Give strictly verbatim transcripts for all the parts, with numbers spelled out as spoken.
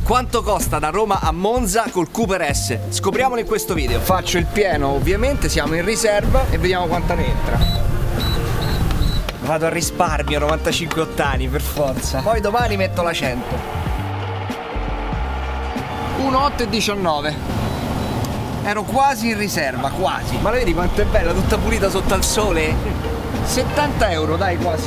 Quanto costa da Roma a Monza col Cooper S? Scopriamolo in questo video. Faccio il pieno, ovviamente, siamo in riserva e vediamo quanta ne entra. Vado a risparmio, novantacinque ottani per forza. Poi domani metto la cento. uno otto e diciannove. Ero quasi in riserva, quasi. Ma la vedi quanto è bella, tutta pulita sotto al sole? settanta euro, dai, quasi.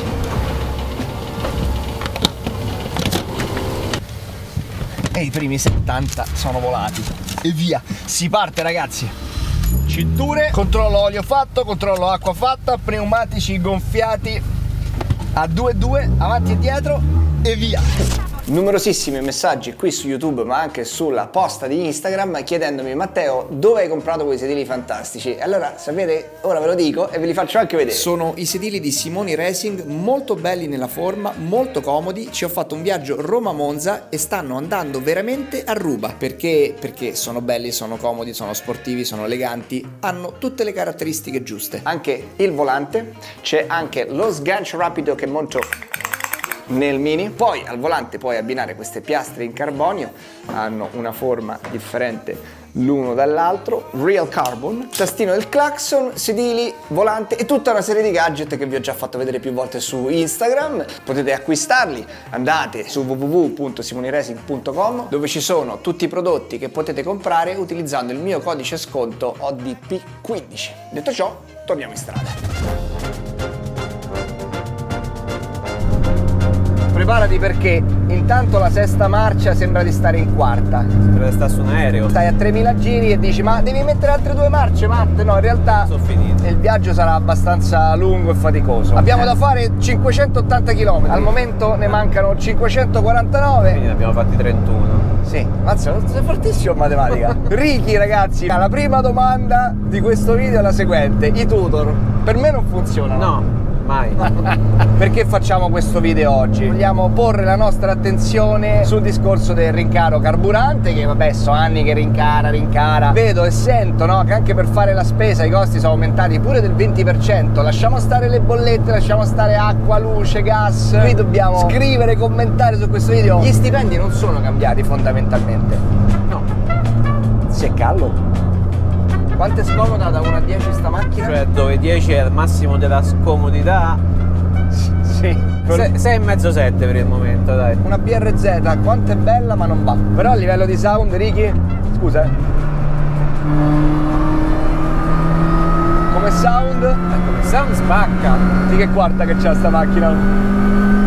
E i primi settanta sono volati. E via, si parte ragazzi. Cinture, controllo olio fatto, controllo acqua fatta, pneumatici gonfiati a due e due, avanti e dietro e via. Numerosissimi messaggi qui su YouTube ma anche sulla posta di Instagram chiedendomi: Matteo, dove hai comprato quei sedili fantastici? E allora sapete, ora ve lo dico e ve li faccio anche vedere. Sono i sedili di Simoni Racing, molto belli nella forma, molto comodi. Ci ho fatto un viaggio Roma-Monza e stanno andando veramente a ruba. Perché? Perché sono belli, sono comodi, sono sportivi, sono eleganti, hanno tutte le caratteristiche giuste. Anche il volante, c'è anche lo sgancio rapido che monto nel Mini. Poi al volante puoi abbinare queste piastre in carbonio, hanno una forma differente l'uno dall'altro, real carbon, tastino del clacson, sedili, volante e tutta una serie di gadget che vi ho già fatto vedere più volte su Instagram. Potete acquistarli, andate su w w w punto simoni racing punto com dove ci sono tutti i prodotti che potete comprare utilizzando il mio codice sconto O D P quindici. Detto ciò, torniamo in strada. Preparati perché intanto la sesta marcia sembra di stare in quarta. Sembra di stare su un aereo. Stai a tremila giri e dici: ma devi mettere altre due marce, Matt? No, in realtà sono finito. Il viaggio sarà abbastanza lungo e faticoso. Abbiamo eh. da fare cinquecentottanta chilometri. Al momento ne mancano cinquecentoquarantanove. Quindi ne abbiamo fatti trentuno. Sì, mazza, sei fortissimo in matematica. Ricky, ragazzi, la prima domanda di questo video è la seguente: i tutor per me non funzionano. No. Mai. Perché facciamo questo video oggi? Vogliamo porre la nostra attenzione sul discorso del rincaro carburante, che vabbè, so anni che rincara, rincara. Vedo e sento, no, che anche per fare la spesa i costi sono aumentati pure del venti per cento. Lasciamo stare le bollette, lasciamo stare acqua, luce, gas. Qui dobbiamo scrivere, commentare su questo video. Gli stipendi non sono cambiati fondamentalmente. No. Si è callo. Quanto è scomoda da uno a dieci sta macchina? Cioè dove dieci è il massimo della scomodità. Sì. sei e mezzo sette per il momento, dai. Una B R Z, quanto è bella ma non va. Però a livello di sound, Ricky, scusa eh. Come sound? Eh, come sound spacca. Di che quarta che c'ha sta macchina?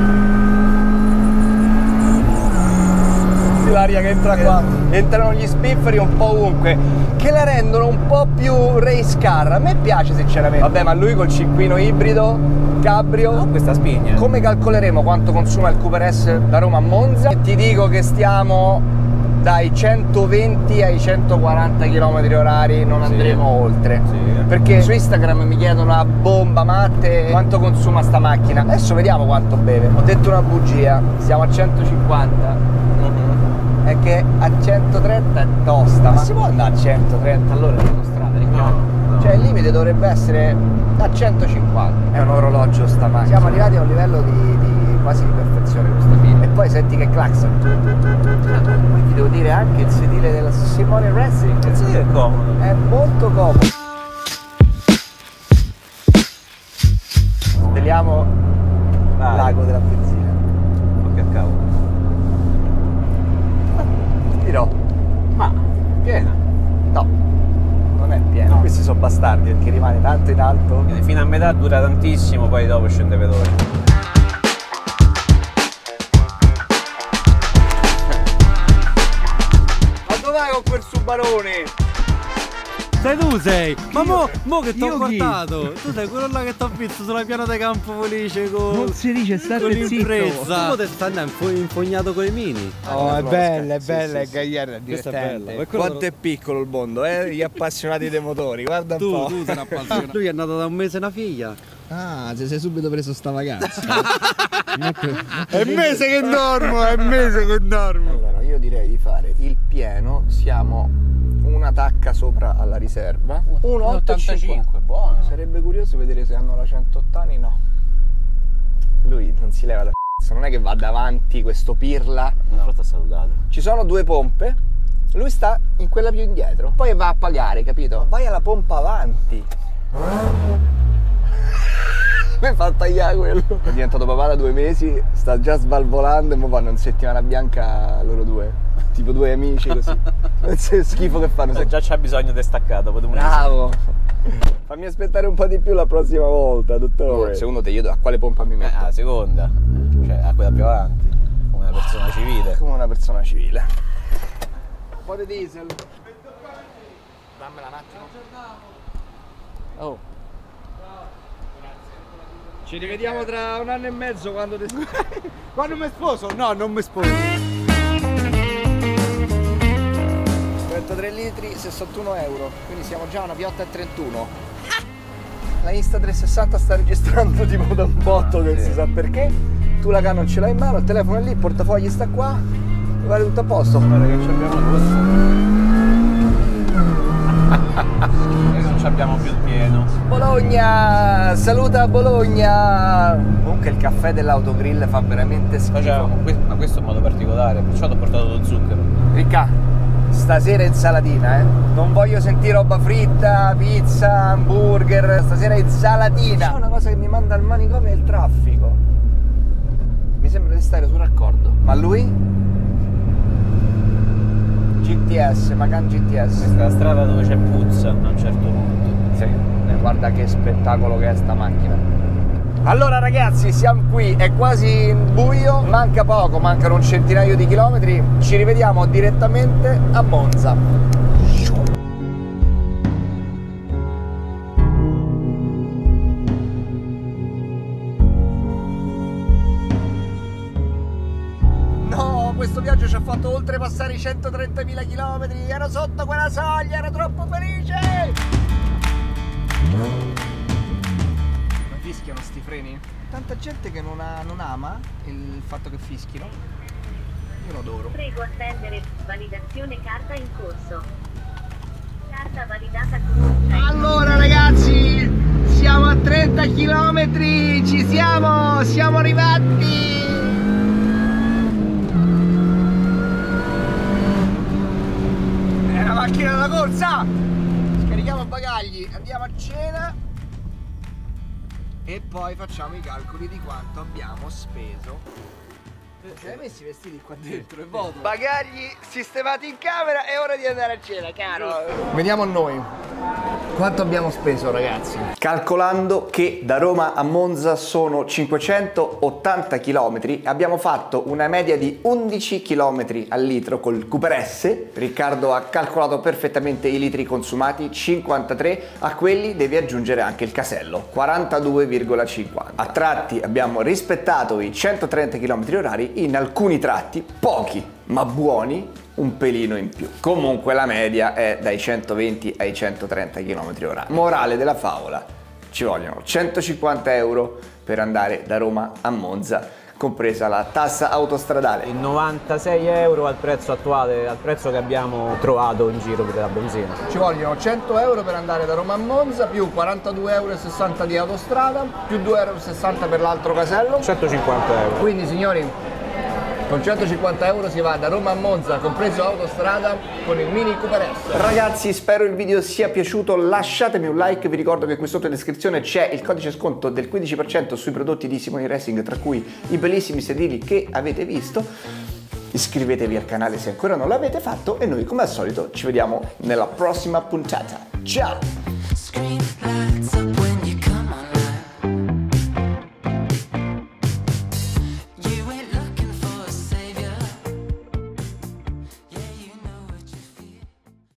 L'aria che entra qua, entrano gli spifferi un po' ovunque, che la rendono un po' più race car. A me piace sinceramente. Vabbè, ma lui col cinquino ibrido cabrio, no, questa spigna. Come calcoleremo quanto consuma il Cooper S da Roma a Monza? E ti dico che stiamo dai centoventi ai centoquaranta chilometri orari, non sì. andremo oltre. Sì. Perché su Instagram mi chiedono a bomba Matte quanto consuma sta macchina. Adesso vediamo quanto beve. Ho detto una bugia, siamo a centocinquanta. È che a centotrenta è tosta. Ma si può andare a centotrenta all'ora in autostrada? No, no. Cioè il limite dovrebbe essere a centocinquanta. È un orologio sta macchina. Siamo arrivati a un livello di, di quasi di perfezione questo video. E poi senti che clacson. Poi ti devo dire anche il sedile della Simoni Racing. Il sedile è comodo. È molto comodo. Sveliamo l'ago della benzina. Ma che cavolo. Dirò. Ma piena? No, non è piena. No. Questi sono bastardi perché rimane tanto in alto. Quindi fino a metà dura tantissimo, poi dopo scende veloce. Ma dove vai con quel Subarone? Sei tu sei! Ma mo, mo che ti ho Io chi? portato! Tu sei quello là che ti ho visto sulla piana di Campo Felice con, Non si dice con state zitto. l'impresa! Tu potevi stare info- infognato con i mini! Oh, è bella, è Sì, bella, sì, è sì. gagliarda, è Questa è divertente. bella! Quello Quanto è piccolo il mondo, eh? Gli appassionati dei motori, guarda un tu, po'. tu sei un appassionato! Lui è nato da un mese una figlia! Ah, se sei subito preso sta vacanza. È mese che dormo, è mese che dormo. Allora, io direi di fare il pieno, siamo una tacca sopra alla riserva. uno ottantacinque, buono. Sarebbe curioso vedere se hanno la centottani, no. Lui non si leva la non è che va davanti questo pirla. No, però ti ha salutato. Ci sono due pompe, lui sta in quella più indietro, poi va a pagare, capito? Vai alla pompa avanti. Mi fa tagliare quello. È diventato papà da due mesi, sta già svalvolando e mo vanno in settimana bianca loro due. Tipo due amici così. Non so schifo che fanno. Eh, già c'ha bisogno di staccare dopo due mesi. Bravo. Fammi aspettare un po' di più la prossima volta, dottore. Secondo te io a quale pompa mi Eh, metto? la seconda, cioè a quella più avanti, come una persona civile. Come una persona civile. Un po' di diesel. Dammela un attimo. Oh. Ci rivediamo tra un anno e mezzo quando ti... Quando mi sposo? No, non mi sposo. trentatré litri, sessantuno euro, quindi siamo già a una piotta e trentuno. La Insta trecentosessanta sta registrando tipo da un botto che non si sa perché. Tu la Canon ce l'hai in mano, il telefono è lì, il portafogli sta qua, vale tutto a posto. Guarda che ci abbiamo questo. Adesso ci abbiamo più il pieno. Bologna! Saluta Bologna! Comunque il caffè dell'autogrill fa veramente schifo. Facciamo, ma questo è un modo particolare, perciò ti ho portato lo zucchero. Ricca, stasera insalatina, eh? Non voglio sentire roba fritta, pizza, hamburger, stasera insalatina. C'è una cosa che mi manda al manicomio è il traffico. Mi sembra di stare sul raccordo. Ma lui? G T S, Macan G T S. Questa è la strada dove c'è puzza a un certo punto. Sì, e guarda che spettacolo che è sta macchina. Allora ragazzi, siamo qui, è quasi buio, manca poco, mancano un centinaio di chilometri, ci rivediamo direttamente a Monza. No, questo viaggio ci ha fatto oltrepassare i centotrentamila chilometri, ero sotto quella soglia, ero troppo felice! Fischiano sti freni? Tanta gente che non, ha, non ama il fatto che fischino. Io lo adoro. Prego attendere, validazione carta in corso. Carta validata con... Allora ragazzi, siamo a trenta chilometri, ci siamo, siamo arrivati. È una macchina da corsa. Scarichiamo i bagagli, andiamo a cena. E poi facciamo i calcoli di quanto abbiamo speso. Ci hai messi i vestiti qua dentro, è vuoto. Bagagli sistemati in camera, è ora di andare a cena, caro. Vediamo noi quanto abbiamo speso, ragazzi. Calcolando che da Roma a Monza sono cinquecentottanta chilometri, abbiamo fatto una media di undici chilometri al litro col Cooper S. Riccardo ha calcolato perfettamente i litri consumati, cinquantatré, a quelli devi aggiungere anche il casello, quarantadue virgola cinquanta. A tratti abbiamo rispettato i centotrenta chilometri orari, in alcuni tratti, pochi ma buoni, un pelino in più. Comunque la media è dai centoventi ai centotrenta chilometri orari. Morale della favola, ci vogliono centocinquanta euro per andare da Roma a Monza, compresa la tassa autostradale. E novantasei euro al prezzo attuale, al prezzo che abbiamo trovato in giro per la benzina. Ci vogliono cento euro per andare da Roma a Monza, più quarantadue virgola sessanta euro di autostrada, più due virgola sessanta euro per l'altro casello. centocinquanta euro. Quindi signori, con centocinquanta euro si va da Roma a Monza, compreso autostrada, con il Mini Cooper S. Ragazzi, spero il video sia piaciuto, lasciatemi un like, vi ricordo che qui sotto in descrizione c'è il codice sconto del quindici per cento sui prodotti di Simoni Racing, tra cui i bellissimi sedili che avete visto. Iscrivetevi al canale se ancora non l'avete fatto e noi come al solito ci vediamo nella prossima puntata. Ciao!